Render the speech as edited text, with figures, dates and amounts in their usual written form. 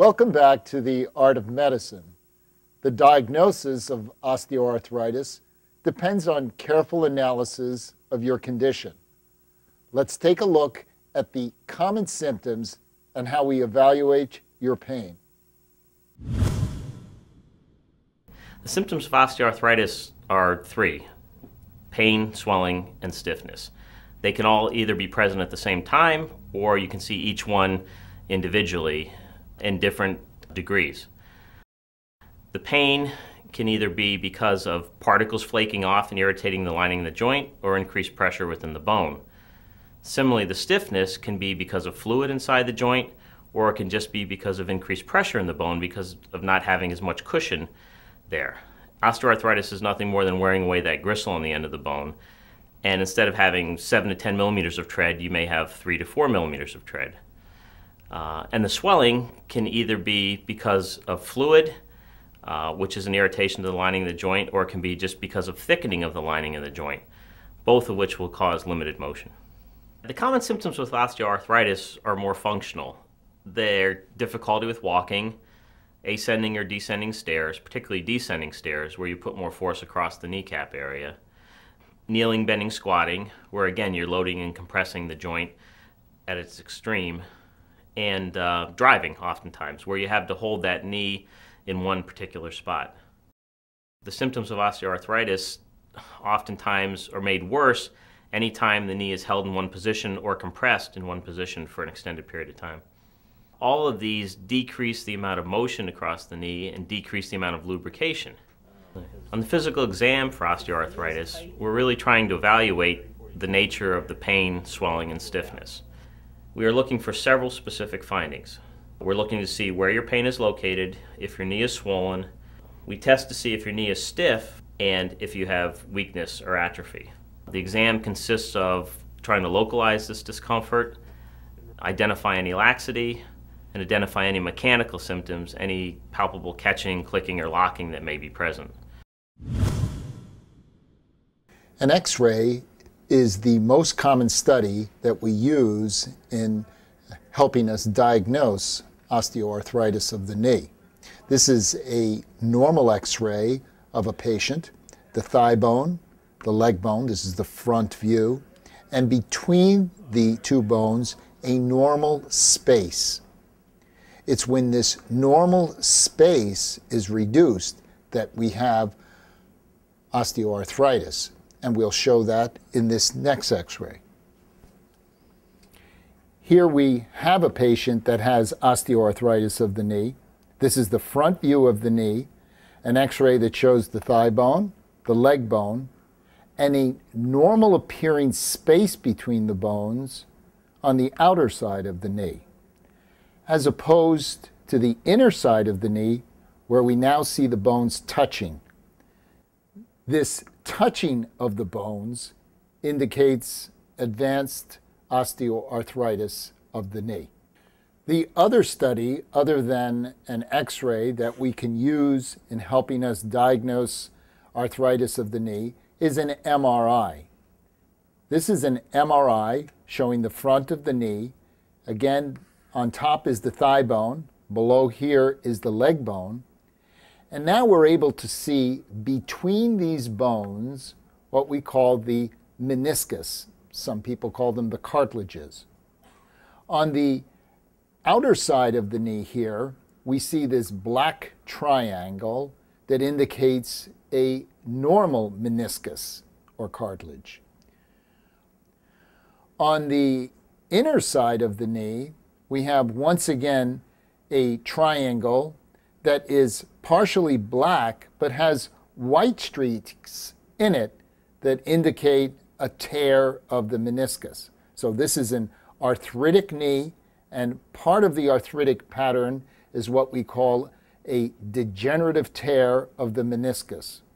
Welcome back to the Art of Medicine. The diagnosis of osteoarthritis depends on careful analysis of your condition. Let's take a look at the common symptoms and how we evaluate your pain. The symptoms of osteoarthritis are three: pain, swelling, and stiffness. They can all either be present at the same time, or you can see each one individually in different degrees. The pain can either be because of particles flaking off and irritating the lining of the joint, or increased pressure within the bone. Similarly, the stiffness can be because of fluid inside the joint, or it can just be because of increased pressure in the bone because of not having as much cushion there. Osteoarthritis is nothing more than wearing away that gristle on the end of the bone, and instead of having 7 to 10 millimeters of tread, you may have 3 to 4 millimeters of tread. And the swelling can either be because of fluid, which is an irritation to the lining of the joint, or it can be just because of thickening of the lining of the joint, both of which will cause limited motion. The common symptoms with osteoarthritis are more functional. They're difficulty with walking, ascending or descending stairs, particularly descending stairs where you put more force across the kneecap area, kneeling, bending, squatting, where again you're loading and compressing the joint at its extreme, and driving oftentimes, where you have to hold that knee in one particular spot. The symptoms of osteoarthritis oftentimes are made worse anytime the knee is held in one position or compressed in one position for an extended period of time. All of these decrease the amount of motion across the knee and decrease the amount of lubrication. On the physical exam for osteoarthritis, we're really trying to evaluate the nature of the pain, swelling, and stiffness. We are looking for several specific findings. We're looking to see where your pain is located, if your knee is swollen. We test to see if your knee is stiff and if you have weakness or atrophy. The exam consists of trying to localize this discomfort, identify any laxity, and identify any mechanical symptoms, any palpable catching, clicking, or locking that may be present. An X-ray is the most common study that we use in helping us diagnose osteoarthritis of the knee. This is a normal X-ray of a patient, the thigh bone, the leg bone, this is the front view, and between the two bones, a normal space. It's when this normal space is reduced that we have osteoarthritis, and we'll show that in this next X-ray. Here we have a patient that has osteoarthritis of the knee. This is the front view of the knee, an X-ray that shows the thigh bone, the leg bone, and a normal appearing space between the bones on the outer side of the knee, as opposed to the inner side of the knee where we now see the bones touching. This touching of the bones indicates advanced osteoarthritis of the knee. The other study, other than an X-ray that we can use in helping us diagnose arthritis of the knee, is an MRI. This is an MRI showing the front of the knee. Again, on top is the thigh bone, below here is the leg bone, and now we're able to see between these bones what we call the meniscus. Some people call them the cartilages. On the outer side of the knee here, we see this black triangle that indicates a normal meniscus or cartilage. On the inner side of the knee, we have once again a triangle that is partially black but has white streaks in it that indicate a tear of the meniscus. So this is an arthritic knee, and part of the arthritic pattern is what we call a degenerative tear of the meniscus,